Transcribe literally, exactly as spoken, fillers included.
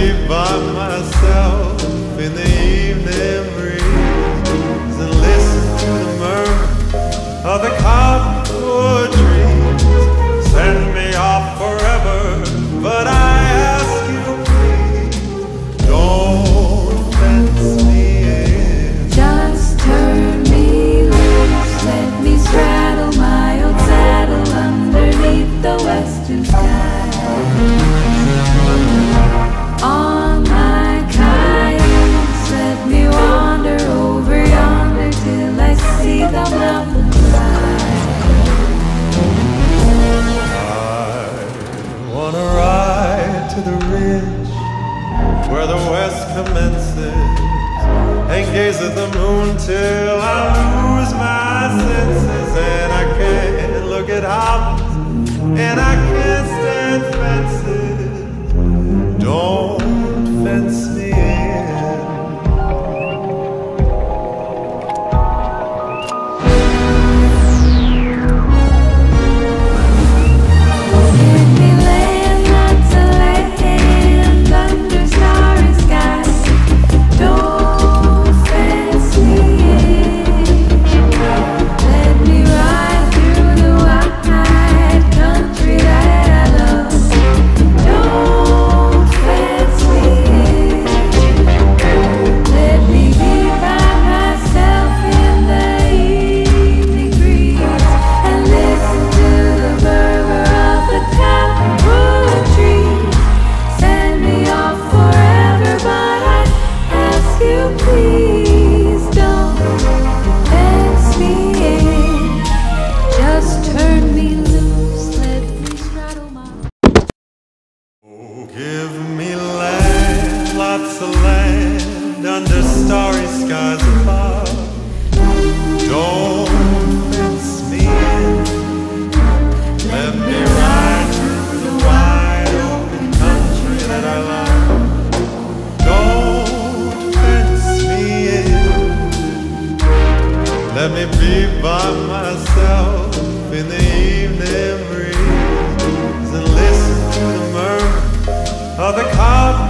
be by myself in the evening breeze and listen to the murmur of the cottonwood trees. Send me off forever, but I ask you please, don't fence me in. Just turn me loose, let me straddle my old saddle underneath the western sky. On my cayuse, let me wander over yonder till I see the mountain side. I wanna ride to the ridge where the west commences and gaze at the moon till I lose my senses, and I can't look at houses and I can't stand fences. Don't fence me in. Give me land, lots of land under starry skies. Don't fence me in. Let me ride through the wide country that I love. Don't fence me in. Let me be by myself in the evening breeze and listen to the murmur of the cottonwood trees. Send me off forever, but I ask you please, don't fence me in. Just turn me loose, let me straddle my... Oh, give me land, lots of land under starry skies above. Don't fence me in. Let me ride through the wide open country that I love. Don't fence me in. Let me be by myself in the evening breeze and listen to the murmur of the cotton